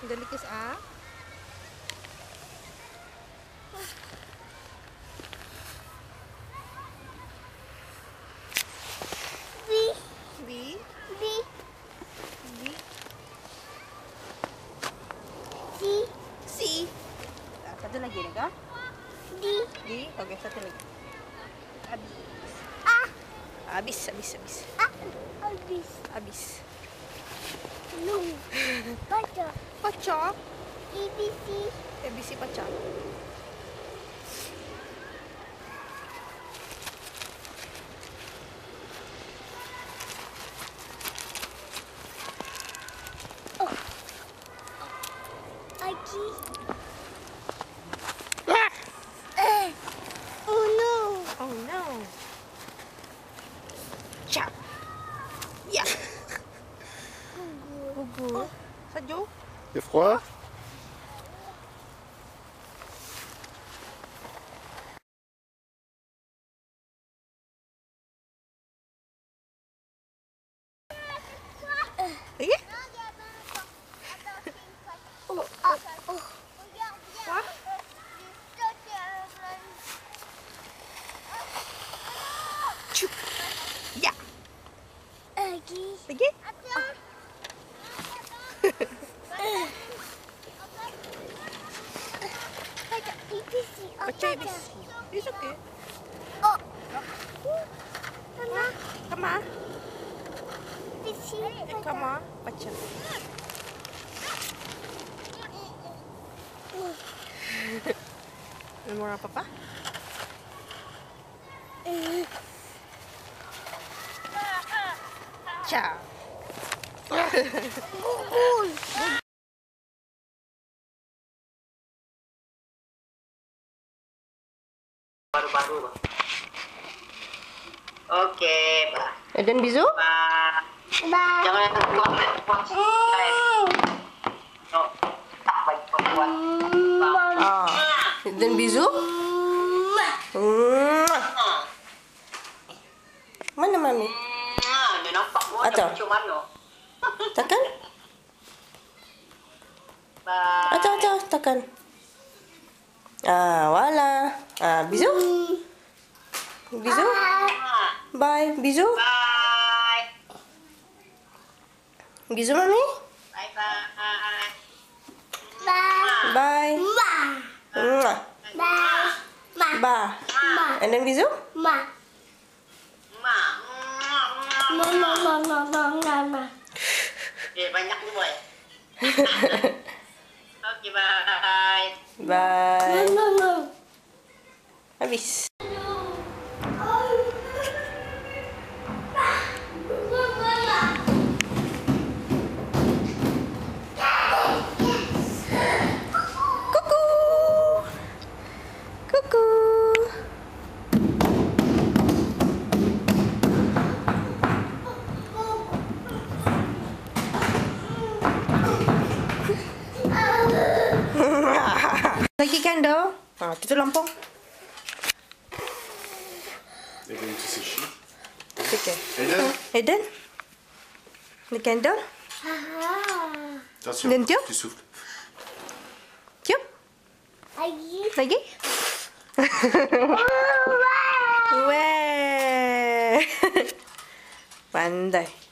Udah lukis A. B. B. B. B. C. C. Satu lagi nih kak. D. D. Oke, satu lagi. Habis. A. Habis. A. Habis. Habis. No. Baca. Baca. ABC. ABC baca. Lagi. Oh no. Oh no. Cap. Ya. Gugur. Sejuk. C'est froid? Lagi? Oh. Wah. Cup. Ya. Lagi. Lagi? Baca ABC. Baca ABC. It's okay. Oh. Mama. Kama. ABC. Kama. Baca. Nomor apa, Pak? Ciao. Gugur. Baru-baru. Oke, Pak. Eden Bizu? Pak. Bye. Jangan buat posisi. No, tak baik perempuan. Ah. Eden Bizu? Mana Mami? Dia nampak buat Atau? macam mana. Tekan? Bye. Acah, tekan. Ah, wala. Ah, Bizu? Bizu? Bye. Bizu? Bye. Bizu, Mami? Bye-bye. Bye. Bye. Ma. Mwah. Bye. Ma. Bye. Ma. And then Bizu? Ma. Ma. Ma. Banyak ni, boy. Oke, bye. Bye. Habis. Kuku. Kuku. Lagi candle. Ah, tutup lampu. Eden, tu sais chier. Okay. Eden, Eden? Le candle? attention, Eden, tiup. tu souffles. Tiup. Lagi. Lagi? Weh. Pandai.